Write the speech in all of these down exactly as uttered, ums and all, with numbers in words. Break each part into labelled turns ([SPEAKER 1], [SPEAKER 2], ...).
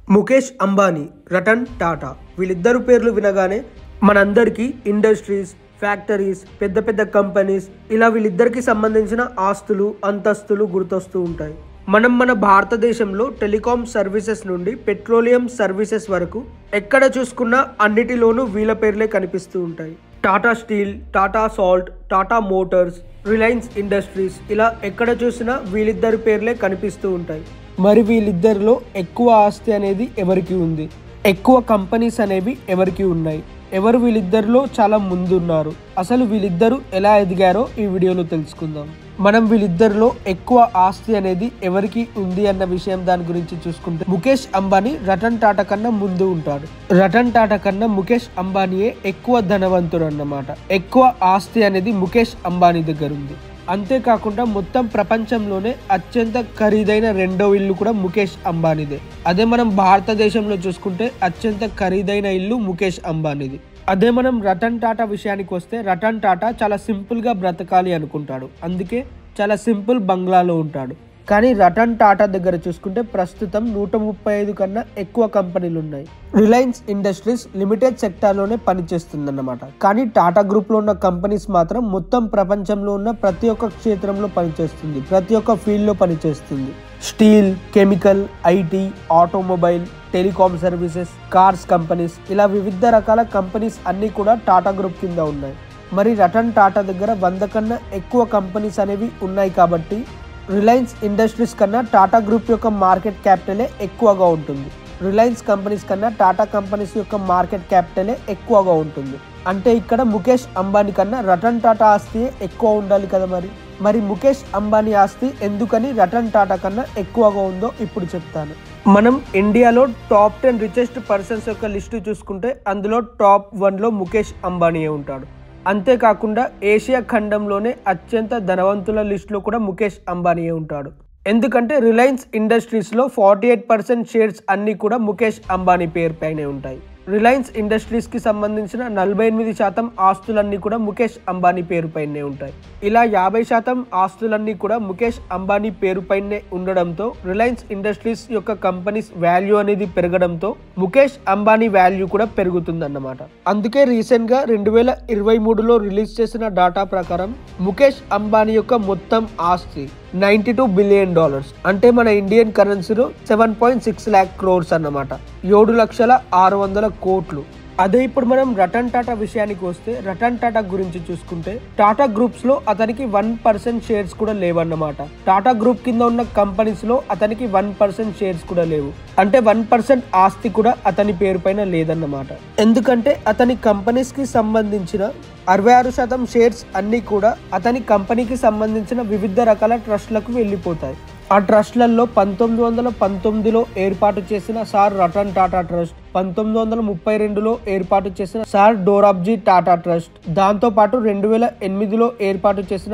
[SPEAKER 1] ముఖేష్ అంబానీ, రతన్ టాటా వీళ్ళిద్దరు పేర్లు వినగానే మనందరికీ ఇండస్ట్రీస్, ఫ్యాక్టరీస్, పెద్ద పెద్ద కంపెనీస్ ఇలా వీళ్ళిద్దరికి సంబంధించిన ఆస్తులు, అంతస్తులు గుర్తొస్తూ ఉంటాయి. మనం మన భారతదేశంలో టెలికాం సర్వీసెస్ నుండి పెట్రోలియం సర్వీసెస్ వరకు ఎక్కడ చూసుకున్నా అన్నిటిలోనూ వీళ్ళ పేర్లే కనిపిస్తూ ఉంటాయి. Tata Steel, Tata Salt, Tata Motors, Reliance Industries ఇలా ఎక్కడ చూసినా వీళ్ళిద్దరి పేర్లే కనిపిస్తూ ఉంటాయి. మరి వీళ్ళిద్దరిలో ఎక్కువ ఆస్తి అనేది ఎవరికి ఉంది, ఎక్కువ కంపెనీస్ అనేవి ఎవరికి ఉన్నాయి, ఎవరు వీళ్ళిద్దరిలో చాలా ముందున్నారు, అసలు వీళ్ళిద్దరూ ఎలా ఎదిగారో ఈ వీడియోలో తెలుసుకుందాం. మనం వీళ్ళిద్దరిలో ఎక్కువ ఆస్తి అనేది ఎవరికి ఉంది అన్న విషయం దాని గురించి చూసుకుంటే ముఖేష్ అంబానీ రతన్ టాటా కన్నా ముందు ఉంటాడు. రతన్ టాటా కన్నా ముఖేష్ అంబానీయే ఎక్కువ ధనవంతుడు అన్నమాట. ఎక్కువ ఆస్తి అనేది ముఖేష్ అంబానీ దగ్గర ఉంది. అంతేకాకుండా మొత్తం ప్రపంచంలోనే అత్యంత ఖరీదైన రెండో ఇల్లు కూడా ముఖేష్ అంబానీదే. అదే మనం భారతదేశంలో చూసుకుంటే అత్యంత ఖరీదైన ఇల్లు ముఖేష్ అంబానీది. అదే మనం రతన్ టాటా విషయానికి వస్తే రతన్ టాటా చాలా సింపుల్గా బ్రతకాలి అనుకుంటాడు, అందుకే చాలా సింపుల్ బంగ్లాలో ఉంటాడు. కానీ రతన్ టాటా దగ్గర చూసుకుంటే ప్రస్తుతం నూట ముప్పై ఐదు కన్నా ఎక్కువ కంపెనీలు ఉన్నాయి. రిలయన్స్ ఇండస్ట్రీస్ లిమిటెడ్ సెక్టార్లోనే పనిచేస్తుందన్నమాట. కానీ టాటా గ్రూప్లో ఉన్న కంపెనీస్ మాత్రం మొత్తం ప్రపంచంలో ఉన్న ప్రతి ఒక్క క్షేత్రంలో పనిచేస్తుంది, ప్రతి ఒక్క ఫీల్డ్లో పనిచేస్తుంది. Steel, chemical, IT, automobile, telecom services, cars companies ఇలా వివిధ రకాల కంపెనీస్ అన్నీ కూడా టాటా గ్రూప్ కింద ఉన్నాయి. మరి రతన్ టాటా దగ్గర వంద కన్నా ఎక్కువ కంపెనీస్ అనేవి ఉన్నాయి కాబట్టి రిలయన్స్ ఇండస్ట్రీస్ కన్నా టాటా గ్రూప్ యొక్క మార్కెట్ క్యాపిటలే ఎక్కువగా ఉంటుంది. రిలయన్స్ కంపెనీస్ కన్నా టాటా కంపెనీస్ యొక్క మార్కెట్ క్యాపిటలే ఎక్కువగా ఉంటుంది. అంటే ఇక్కడ ముఖేష్ అంబానీ కన్నా రతన్ టాటా ఆస్తి ఎక్కువ ఉండాలి కదా. మరి మరి ముఖేష్ అంబానీ ఆస్తి ఎందుకని రతన్ టాటా కన్నా ఎక్కువగా ఉందో ఇప్పుడు చెప్తాను. మనం ఇండియాలో టాప్ టెన్ రిచెస్ట్ పర్సన్స్ యొక్క లిస్టు చూసుకుంటే అందులో టాప్ వన్లో ముఖేష్ అంబానీయే ఉంటాడు. అంతేకాకుండా ఏషియా ఖండంలోనే అత్యంత ధనవంతుల లిస్టులో కూడా ముఖేష్ అంబానీయే ఉంటాడు. ఎందుకంటే రిలయన్స్ ఇండస్ట్రీస్లో ఫార్టీ ఎయిట్ పర్సెంట్ షేర్స్ అన్నీ కూడా ముఖేష్ అంబానీ పేరు పైనే ఉంటాయి. రిలయన్స్ ఇండస్ట్రీస్కి సంబంధించిన నలభై ఎనిమిది శాతం ఆస్తులన్నీ కూడా ముఖేష్ అంబానీ పేరు పైనే ఉంటాయి. ఇలా యాభై శాతం ఆస్తులన్నీ కూడా ముఖేష్ అంబానీ పేరు పైనే ఉండడంతో రిలయన్స్ ఇండస్ట్రీస్ యొక్క కంపెనీస్ వాల్యూ అనేది పెరగడంతో ముఖేష్ అంబానీ వాల్యూ కూడా పెరుగుతుందన్నమాట. అందుకే రీసెంట్గా రెండు వేల ఇరవై మూడులో రిలీజ్ చేసిన డాటా ప్రకారం ముఖేష్ అంబానీ యొక్క మొత్తం ఆస్తి నైంటీ టూ బిలియన్ డాలర్స్ అంటే మన ఇండియన్ కరెన్సీలో seven point six lakh crores అన్నమాట. ఏడు లక్షల ఆరు వందల కోట్లు. అదే ఇప్పుడు మనం రతన్ టాటా విషయానికి వస్తే రతన్ టాటా గురించి చూసుకుంటే టాటా గ్రూప్స్ లో అతనికి వన్ పర్సెంట్ షేర్స్ కూడా లేవన్నమాట. టాటా గ్రూప్ కింద ఉన్న కంపెనీస్ లో అతనికి వన్ పర్సెంట్ షేర్స్ కూడా లేవు. అంటే వన్ పర్సెంట్ ఆస్తి కూడా అతని పేరు పైన లేదన్నమాట. ఎందుకంటే అతని కంపెనీస్ కి సంబంధించిన అరవై ఆరు శాతం షేర్స్ అన్ని కూడా అతని కంపెనీకి సంబంధించిన వివిధ రకాల ట్రస్ట్లకు వెళ్ళిపోతాయి. ఆ ట్రస్ట్లలో పంతొమ్మిది వందల పంతొమ్మిదిలో ఏర్పాటు చేసిన సార్ రతన్ టాటా ట్రస్ట్, పంతొమ్మిది వందల ముప్పై రెండులో ఏర్పాటు చేసిన సార్ డోరాబ్జీ టాటా ట్రస్ట్, దాంతోపాటు రెండు వేల ఎనిమిదిలో ఏర్పాటు చేసిన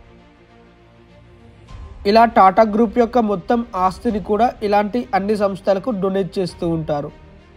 [SPEAKER 1] ఇలా టాటా గ్రూప్ యొక్క మొత్తం ఆస్తిని కూడా ఇలాంటి అన్ని సంస్థలకు డొనేట్ చేస్తూ ఉంటారు.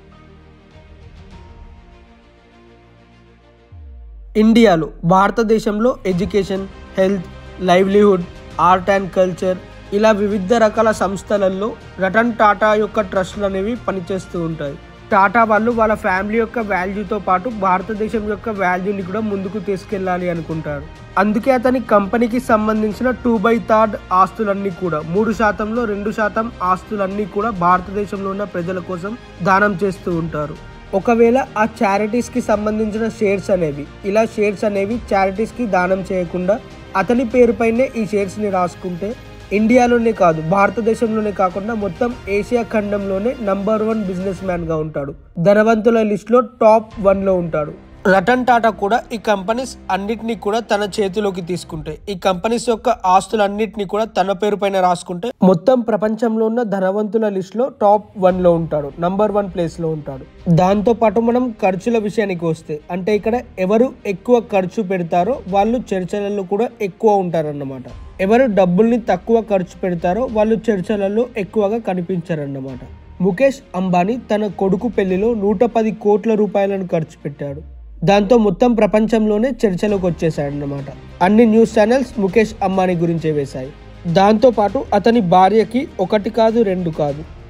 [SPEAKER 1] ఇండియాలో, భారతదేశంలో education, health, livelihood, art and culture ఇలా వివిధ రకాల సంస్థలలో రతన్ టాటా యొక్క ట్రస్ట్లు అనేవి పనిచేస్తూ ఉంటాయి. టాటా వాళ్ళు వాళ్ళ ఫ్యామిలీ యొక్క వాల్యూతో పాటు భారతదేశం యొక్క వాల్యూని కూడా ముందుకు తీసుకెళ్ళాలి అనుకుంటారు. అందుకే అతని కంపెనీకి సంబంధించిన టూ బై థర్డ్ ఆస్తులన్నీ కూడా మూడు శాతంలో రెండు శాతం ఆస్తులన్నీ కూడా భారతదేశంలో ఉన్న ప్రజల కోసం దానం చేస్తూ ఉంటారు. ఒకవేళ ఆ చారిటీస్కి సంబంధించిన షేర్స్ అనేవి ఇలా షేర్స్ అనేవి చారిటీస్కి దానం చేయకుండా అతని పేరుపైనే ఈ షేర్స్ని రాసుకుంటే ఇండియాలోనే కాదు భారతదేశంలోనే కాకుండా మొత్తం ఏషియా ఖండంలోనే నంబర్ వన్ బిజినెస్ మ్యాన్గా ఉంటాడు. ధనవంతుల లిస్టులో టాప్ వన్లో ఉంటాడు. రతన్ టాటా కూడా ఈ కంపెనీస్ అన్నిటినీ కూడా తన చేతిలోకి తీసుకుంటే ఈ కంపెనీస్ యొక్క ఆస్తులన్నింటినీ కూడా తన పేరు పైన రాసుకుంటే మొత్తం ప్రపంచంలో ఉన్న ధనవంతుల లిస్టులో టాప్ వన్లో ఉంటాడు, నంబర్ వన్ ప్లేస్లో ఉంటాడు. దాంతోపాటు మనం ఖర్చుల విషయానికి వస్తే అంటే ఇక్కడ ఎవరు ఎక్కువ ఖర్చు పెడతారో వాళ్ళు చర్చలలో కూడా ఎక్కువ ఉంటారన్నమాట. ఎవరు డబ్బుల్ని తక్కువ ఖర్చు పెడతారో వాళ్ళు చర్చలలో ఎక్కువగా కనిపించారన్నమాట. ముఖేష్ అంబానీ తన కొడుకు పెళ్లిలో నూట పది కోట్ల రూపాయలను ఖర్చు పెట్టాడు. దాంతో మొత్తం ప్రపంచంలోనే చర్చలోకి వచ్చేసాడన్నమాట. అన్ని న్యూస్ ఛానల్స్ ముఖేష్ అంబానీ గురించే వేశాయి. దాంతోపాటు అతని భార్యకి ఒకటి కాదు రెండు కాదు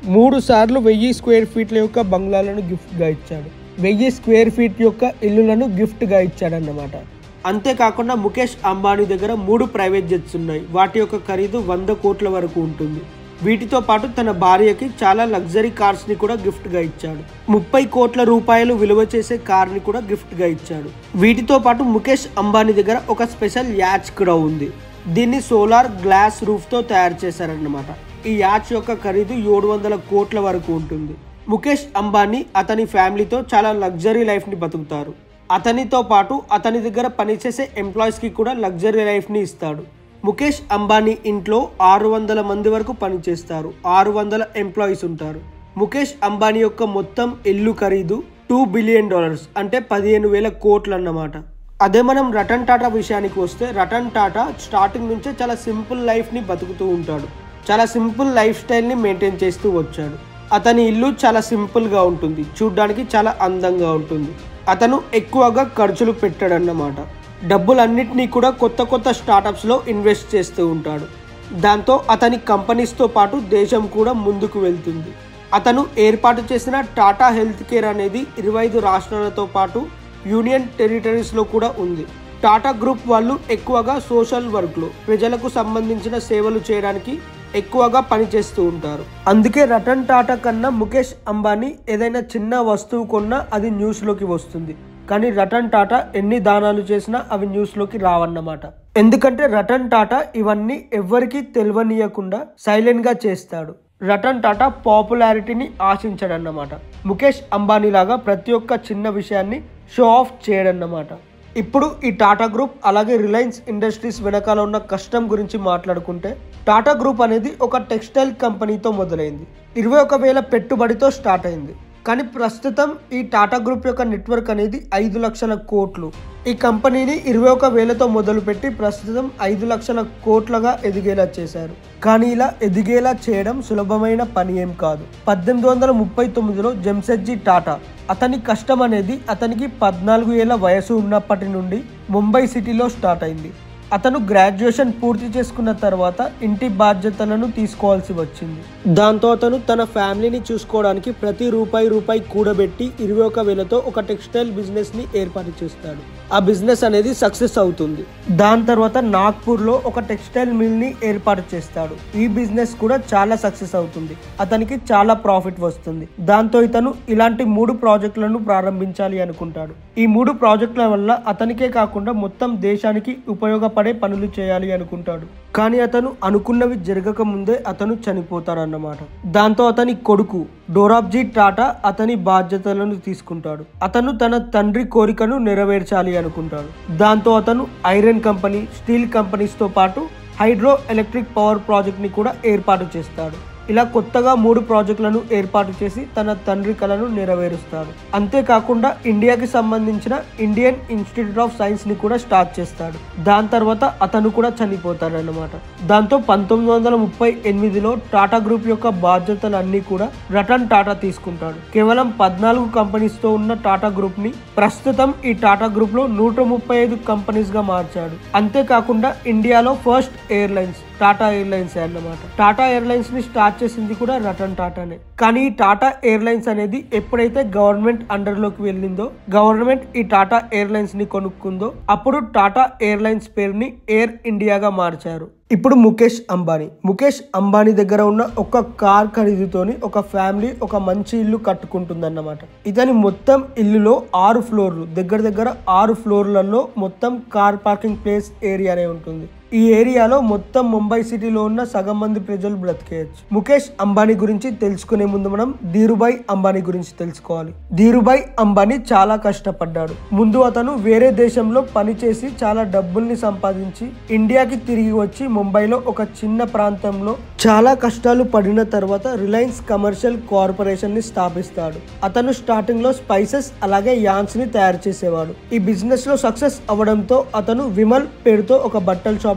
[SPEAKER 1] మూడు సార్లు వెయ్యి స్క్వేర్ ఫీట్ల యొక్క బంగ్లాలను గిఫ్ట్గా ఇచ్చాడు. వెయ్యి స్క్వేర్ ఫీట్ యొక్క ఇల్లులను గిఫ్ట్గా ఇచ్చాడన్నమాట. అంతేకాకుండా ముఖేష్ అంబానీ దగ్గర మూడు ప్రైవేట్ జెట్స్ ఉన్నాయి. వాటి యొక్క ఖరీదు వంద కోట్ల వరకు ఉంటుంది. వీటితో పాటు తన భార్యకి చాలా లగ్జరీ కార్స్ ని కూడా గిఫ్ట్ గా ఇచ్చాడు. ముప్పై కోట్ల రూపాయలు విలువ చేసే కార్ ని కూడా గిఫ్ట్ గా ఇచ్చాడు. వీటితో పాటు ముఖేష్ అంబానీ దగ్గర ఒక స్పెషల్ యాచ్ కూడా ఉంది. దీన్ని సోలార్ గ్లాస్ రూఫ్ తో తయారు చేశారన్నమాట. ఈ యాచ్ యొక్క ఖరీదు ఏడు వందల కోట్ల వరకు ఉంటుంది. ముఖేష్ అంబానీ అతని ఫ్యామిలీతో చాలా లగ్జరీ లైఫ్ ని బతుకుతారు. అతనితో పాటు అతని దగ్గర పనిచేసే ఎంప్లాయీస్ కి కూడా లగ్జరీ లైఫ్ ని ఇస్తాడు. ముఖేష్ అంబానీ ఇంట్లో ఆరు వందల మంది వరకు పనిచేస్తారు. ఆరు వందల ఎంప్లాయీస్ ఉంటారు. ముఖేష్ అంబానీ యొక్క మొత్తం ఇల్లు ఖరీదు టూ బిలియన్ డాలర్స్ అంటే పదిహేను వేల కోట్లు అన్నమాట. అదే మనం రతన్ టాటా విషయానికి వస్తే, రతన్ టాటా స్టార్టింగ్ నుంచే చాలా సింపుల్ లైఫ్ని బతుకుతూ ఉంటాడు. చాలా సింపుల్ లైఫ్ స్టైల్ని మెయింటైన్ చేస్తూ వచ్చాడు. అతని ఇల్లు చాలా సింపుల్గా ఉంటుంది. చూడ్డానికి చాలా అందంగా ఉంటుంది. అతను ఎక్కువగా ఖర్చులు పెట్టాడన్నమాట. డబ్బులన్నింటినీ కూడా కొత్త కొత్త స్టార్టప్స్లో ఇన్వెస్ట్ చేస్తూ ఉంటాడు. దాంతో అతని కంపెనీస్తో పాటు దేశం కూడా ముందుకు వెళ్తుంది. అతను ఏర్పాటు చేసిన టాటా హెల్త్ కేర్ అనేది ఇరవై ఐదు రాష్ట్రాలతో పాటు యూనియన్ టెరిటరీస్లో కూడా ఉంది. టాటా గ్రూప్ వాళ్ళు ఎక్కువగా సోషల్ వర్క్లో ప్రజలకు సంబంధించిన సేవలు చేయడానికి ఎక్కువగా పనిచేస్తూ ఉంటారు. అందుకే రతన్ టాటా కన్నా ముఖేష్ అంబానీ ఏదైనా చిన్న వస్తువు కొన్నా అది న్యూస్లోకి వస్తుంది. కానీ రతన్ టాటా ఎన్ని దానాలు చేసినా అవి న్యూస్లోకి రావన్నమాట. ఎందుకంటే రతన్ టాటా ఇవన్నీ ఎవ్వరికీ తెలియనీయకుండా సైలెంట్గా చేస్తాడు. రతన్ టాటా పాపులారిటీని ఆశించడన్నమాట. ముఖేష్ అంబానీ లాగా ప్రతి ఒక్క చిన్న విషయాన్ని షో ఆఫ్ చేయడన్నమాట. ఇప్పుడు ఈ టాటా గ్రూప్ అలాగే రిలయన్స్ ఇండస్ట్రీస్ వెనకాల ఉన్న కష్టం గురించి మాట్లాడుకుంటే, టాటా గ్రూప్ అనేది ఒక టెక్స్టైల్ కంపెనీతో మొదలైంది. ఇరవై ఒక వేల పెట్టుబడితో స్టార్ట్ అయింది. కానీ ప్రస్తుతం ఈ టాటా గ్రూప్ యొక్క నెట్వర్క్ అనేది ఐదు లక్షల కోట్లు. ఈ కంపెనీని ఇరవై ఒక వేలతో మొదలుపెట్టి ప్రస్తుతం ఐదు లక్షల కోట్లుగా ఎదిగేలా చేశారు. కానీ ఇలా ఎదిగేలా చేయడం సులభమైన పని ఏం కాదు. పద్దెనిమిది వందల ముప్పై తొమ్మిదిలో జంషెడ్జీ టాటా, అతని కష్టం అనేది అతనికి పద్నాలుగు ఏళ్ల వయసు ఉన్నప్పటి నుండి ముంబై సిటీలో స్టార్ట్ అయింది. అతను గ్రాడ్యుయేషన్ పూర్తి చేసుకున్న తర్వాత ఇంటి బాధ్యతలను తీసుకోవాల్సి వచ్చింది. దాంతో అతను తన ఫ్యామిలీని చూసుకోవడానికి ప్రతి రూపాయి రూపాయి కూడబెట్టి ఇరవై ఒక వేలతో ఒక టెక్స్టైల్ బిజినెస్ ని ఏర్పాటు చేస్తాడు. ఆ బిజినెస్ అనేది సక్సెస్ అవుతుంది. దాని తర్వాత నాగ్పూర్లో ఒక టెక్స్టైల్ మిల్ ని ఏర్పాటు చేస్తాడు. ఈ బిజినెస్ కూడా చాలా సక్సెస్ అవుతుంది. అతనికి చాలా ప్రాఫిట్ వస్తుంది. దాంతో ఇతను ఇలాంటి మూడు ప్రాజెక్టులను ప్రారంభించాలి అనుకుంటాడు. ఈ మూడు ప్రాజెక్టుల వల్ల అతనికే కాకుండా మొత్తం దేశానికి ఉపయోగపడే పనులు చేయాలి అనుకుంటాడు. కానీ అతను అనుకున్నవి జరగక ముందే అతను చనిపోతాడన్నమాట. దాంతో అతని కొడుకు డోరాబ్జీ టాటా అతని బాధ్యతలను తీసుకుంటాడు. అతను తన తండ్రి కోరికను నెరవేర్చాలి అనుకుంటాడు. దాంతో అతను ఐరన్ కంపెనీ, స్టీల్ కంపెనీస్ తో పాటు హైడ్రో ఎలక్ట్రిక్ పవర్ ప్రాజెక్ట్ ని కూడా ఏర్పాటు చేస్తాడు. ఇలా కొత్తగా మూడు ప్రాజెక్టులను ఏర్పాటు చేసి తన తండ్రి కలను నెరవేరుస్తాడు. అంతేకాకుండా ఇండియాకి సంబంధించిన ఇండియన్ ఇన్స్టిట్యూట్ ఆఫ్ సైన్స్ ని కూడా స్టార్ట్ చేస్తాడు. దాని తర్వాత అతను కూడా చనిపోతాడు అన్నమాట. దాంతో పంతొమ్మిది వందల ముప్పై ఎనిమిదిలో టాటా గ్రూప్ యొక్క బాధ్యతలన్నీ కూడా రతన్ టాటా తీసుకుంటాడు. కేవలం పద్నాలుగు కంపెనీస్ తో ఉన్న టాటా గ్రూప్ ని ప్రస్తుతం ఈ టాటా గ్రూప్ లో నూట ముప్పై ఐదు కంపెనీస్ గా మార్చాడు. అంతేకాకుండా ఇండియాలో ఫస్ట్ ఎయిర్లైన్స్ టాటా ఎయిర్లైన్స్ అన్నమాట. టాటా ఎయిర్లైన్స్ ని స్టార్ట్ చేసింది కూడా రతన్ టాటానే. కానీ ఈ టాటా ఎయిర్లైన్స్ అనేది ఎప్పుడైతే గవర్నమెంట్ అండర్ లోకి వెళ్ళిందో, గవర్నమెంట్ ఈ టాటా ఎయిర్లైన్స్ ని కొనుక్కుందో, అప్పుడు టాటా ఎయిర్లైన్స్ పేరుని ఎయిర్ ఇండియాగా మార్చారు. ఇప్పుడు ముఖేష్ అంబానీ ముఖేష్ అంబానీ దగ్గర ఉన్న ఒక కార్ ఖరీదుతోని ఒక ఫ్యామిలీ ఒక మంచి ఇల్లు కట్టుకుంటుందన్నమాట. ఇతని మొత్తం ఇల్లులో ఆరు ఫ్లోర్లు దగ్గర దగ్గర ఆరు ఫ్లోర్లలో మొత్తం కార్ పార్కింగ్ ప్లేస్ ఏరియానే ఉంటుంది. ఈ ఏరియాలో మొత్తం ముంబై సిటీలో ఉన్న సగం మంది ప్రజలు బ్రతికేయచ్చు. ముఖేష్ అంబానీ గురించి తెలుసుకునే ముందు మనం ధీరుభాయ్ అంబానీ గురించి తెలుసుకోవాలి. ధీరుభాయ్ అంబానీ చాలా కష్టపడ్డాడు. ముందు అతను వేరే దేశంలో పనిచేసి చాలా డబ్బుల్ని సంపాదించి ఇండియాకి తిరిగి వచ్చి ముంబైలో ఒక చిన్న ప్రాంతంలో చాలా కష్టాలు పడిన తర్వాత రిలయన్స్ కమర్షియల్ కార్పొరేషన్ ని స్థాపిస్తాడు. అతను స్టార్టింగ్ లో స్పైసెస్ అలాగే యాన్స్ ని తయారు చేసేవాడు. ఈ బిజినెస్ లో సక్సెస్ అవడంతో అతను విమల్ పేరుతో ఒక బట్టల షాప్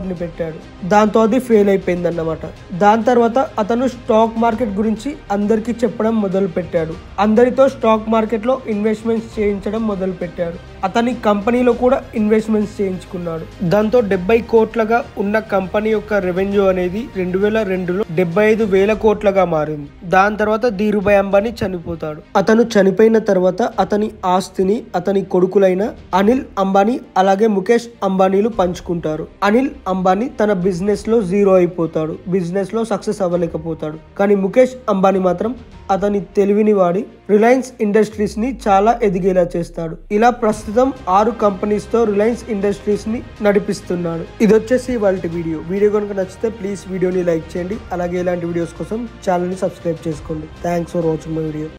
[SPEAKER 1] ని పెట్టాడు. దాంతో అది ఫెయిల్ అయిపోయింది అన్నమాట. దాని తర్వాత అతను స్టాక్ మార్కెట్ గురించి అందరికీ చెప్పడం మొదలు పెట్టాడు. అందరితో స్టాక్ మార్కెట్ లో ఇన్వెస్ట్మెంట్స్ చేయించడం మొదలు పెట్టాడు. అతని కంపెనీలో కూడా ఇన్వెస్ట్మెంట్స్ చేయించుకున్నాడు. దాంతో డెబ్బై కోట్లగా ఉన్న కంపెనీ యొక్క రెవెన్యూ అనేది రెండు వేల రెండులో డెబ్బై ఐదు వేల కోట్లగా మారింది. దాని తర్వాత ధీరుభాయ్ అంబానీ చనిపోతాడు. అతను చనిపోయిన తర్వాత అతని ఆస్తిని అతని కొడుకులైన అనిల్ అంబానీ అలాగే ముఖేష్ అంబానీలు పంచుకుంటారు. అనిల్ అంబానీ తన బిజినెస్ లో జీరో అయిపోతాడు. బిజినెస్ లో సక్సెస్ అవ్వలేకపోతాడు. కానీ ముఖేష్ అంబానీ మాత్రం అతని తెలివిని వాడి రిలయన్స్ ఇండస్ట్రీస్ ని చాలా ఎదిగేలా చేస్తాడు. ఇలా ప్రస్తుతం ఆరు కంపెనీస్ తో రిలయన్స్ ఇండస్ట్రీస్ ని నడిపిస్తున్నాడు. ఇది వచ్చేసి వాళ్ళ వీడియో వీడియో కనుక నచ్చితే ప్లీజ్ వీడియోని లైక్ చేయండి. అలాగే ఇలాంటి వీడియోస్ కోసం ఛానల్ ని సబ్స్క్రైబ్ చేసుకోండి. Thanks for watching my video.